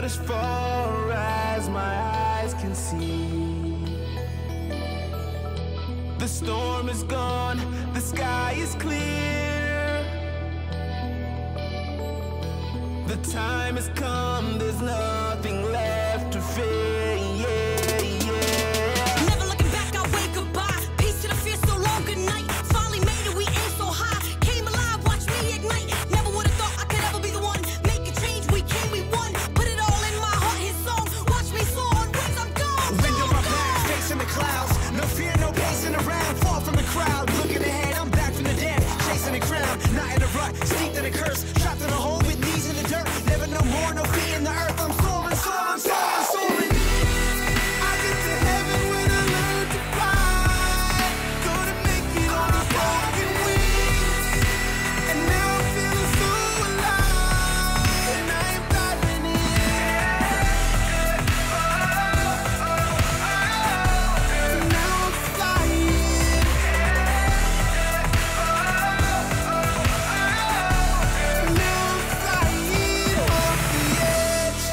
out as far as my eyes can see. The storm is gone, the sky is clear. The time has come, there's nothing left to fear. Yeah, yeah. Never looking back, I wave goodbye. Peace to the fear, so long, good night. Finally made it, we aim so high. Came alive, watch me ignite. Never would've thought I could ever be the one. Make a change, we came, we won. Put it all in my heart, his song. Watch me soar on wings, I'm gone. Wind on my back, facing the clouds. No fear, no pacing around. Fall from the crowd, looking ahead, I'm back from the dead. Chasing the crown, not in a rut. Steeped in a curse, trapped in a hole with knees in the dirt. Never no more, no feet in the earth. I'm soaring, soaring, soaring, soaring. I get to heaven when I learn to fly. Gonna make it on these broken wings. And now I'm feeling so alive. And I am diving in. Now I'm flying. Now I'm flying off the edge.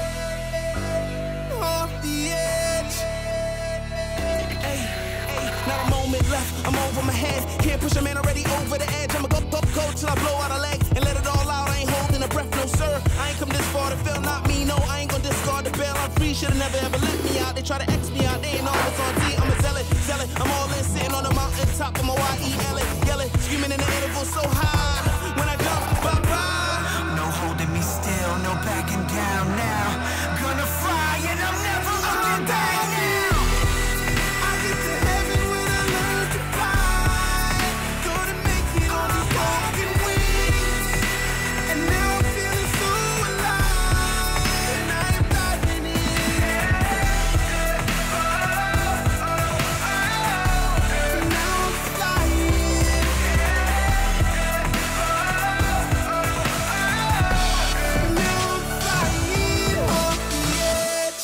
Off the edge. Hey, not a moment left, I'm over my head. Can't push a man already over the edge. I'ma go till I blow out a leg and let it all out. I ain't holding a breath, no sir. I ain't come this far to fail, not me, no. I ain't gonna discard the bail. I'm free, should've never ever let me out. They try to X me out, they ain't always on D. I'm a zealot, zealot. I'm all in, sitting on the mountain top. I'm a Y-E-L-A, yelling, screaming in the interval so high. When I jump, bye-bye. No holding me still, no backing down now. Gonna fly and I'm never looking back now. I get to heaven when I learn to fly. Gonna make it on these broken wings. And now I'm feeling so alive. And I am diving in. Now I'm flying. Now I'm flying off the edge.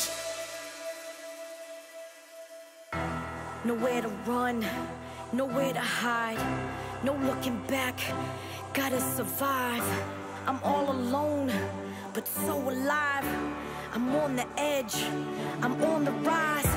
Nowhere to run, nowhere to hide, no looking back, gotta survive. I'm all alone, but so alive. I'm on the edge, I'm on the rise.